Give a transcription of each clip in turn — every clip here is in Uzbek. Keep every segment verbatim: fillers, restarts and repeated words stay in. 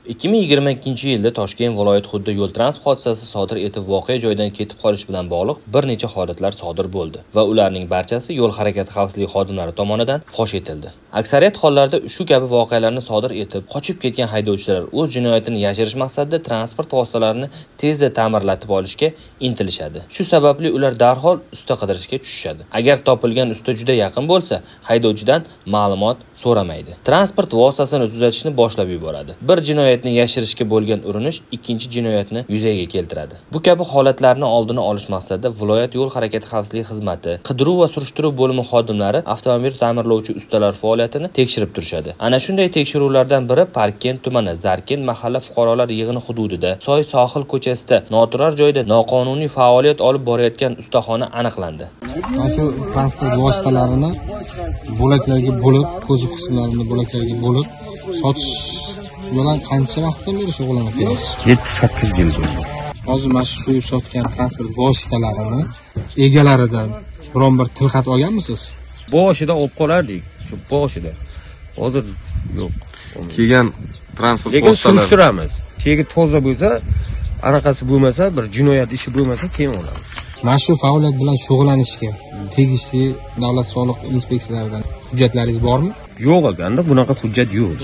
ikki ming yigirma ikkinchi yilda Toshkent viloyat hududida yo'l transport hodisasi sodir etib voqea joyidan ketib qolish bilan bog'liq bir necha holatlar sodir bo'ldi va ularning barchasi yo'l harakati xavfsizligi xodimlari tomonidan fosh etildi. Aksariyat hollarda shu kabi voqealarni sodir etib, qochib ketgan haydovchilar o'z jinoyatini yashirish maqsadida transport vositalarini tezda ta'mirlatib olishga intilishadi. Shu sababli ular darhol usta qidirishga tushishadi. Agar topilgan usta juda yaqin bo'lsa, haydovchidan ma'lumot so'ramaydi. Transport vositasini tuzatishni boshlab yuboradi. Bir jinoyatni yashirishga bo'lgan urinish ikkinchi jinoyatni yuzaga keltiradi. Bu kabi holatlarni oldini olish maqsadida viloyat yo'l harakati xavfsizligi xizmati, qidiruv va surishtiruv bo'limi xodimlari avtomobil ta'mirlovchi ustalar faoliyatini tekshirib turishadi. Ana shunday tekshiruvlardan biri Parkkent tumani Zarkent mahalla fuqarolar yig'ini hududida Soy sohil ko'chasida noturar joyda noqonuniy faoliyat olib borayotgan ustaxona aniqlandi. Shu transport vositalarini bo'laklarga bo'lib, ko'zib qismlarini bo'laklarga bo'lib sotish bilan qancha vaqtdan beri shug'ullanib kelasiz? yetti sakkiz yil bo'ldi. Hozir mana shu so'yib sotgan transport vositalarini egalaridan biron bir tilxat olganmisiz? Boshida olib qolardik, shu boshida. Hozir yo'q. Kelgan transport vositalari. Lekin surishtiramiz. Chegi toza bo'lsa, anaqasi bo'lmasa, bir jinoyat ishi bo'lmasa, keyin olamiz. Mana shu faoliyat bilan shug'ullanishga tegishli davlat soliq inspeksiyalaridan hujjatlaringiz bormi? Yo'q ekanda, bunaqa hujjat yo'q.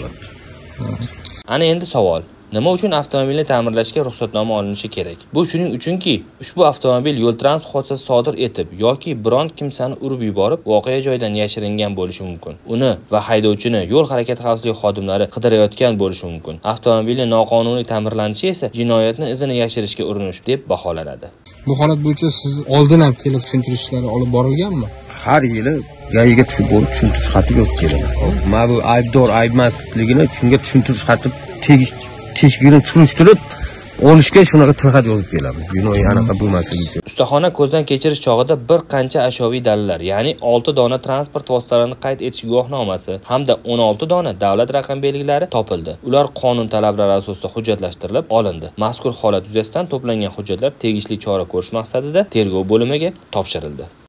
Ana endi savol: nima uchun avtomobilni ta'mirlashga ruxsatnoma olinishi kerak? Bu shuning uchunki, ushbu avtomobil yo'l transport hodisasi sodir etib yoki biron kimsani urib yuborib, voqea joyidan yashiringan bo'lishi mumkin. Uni va haydovchini yo'l harakati xavfsizligi xodimlari qidirayotgan bo'lishi mumkin. Avtomobilning noqonuniy ta'mirlanishi esa jinoyatni izini yashirishga urinish deb baholanadi. Bu holat bo'yicha siz oldin ham kelib tushuntirishlar olib borilganmi? Har yili gayiga tushib bo'lib tushuntirish xati yozib keladi. Mana bu aybdor aybmasligini shunga tushuntirish xati tegish teshigini surishtirib olishga shunaqa tilxat yozib kelamiz. Jinoiy anaqa bo'lmasligi uchun. Ustaxona ko'zdan kechirish chog'ida bir qancha ashyoviy dalillar, ya'ni olti dona transport vositalarini qayd etish guvohnomasi hamda o'n olti dona davlat raqam belgilari topildi. Ular qonun talablari asosida hujjatlashtirilib olindi. Mazkur holat yuzasidan to'plangan hujjatlar tegishli chora ko'rish maqsadida tergov bo'limiga topshirildi.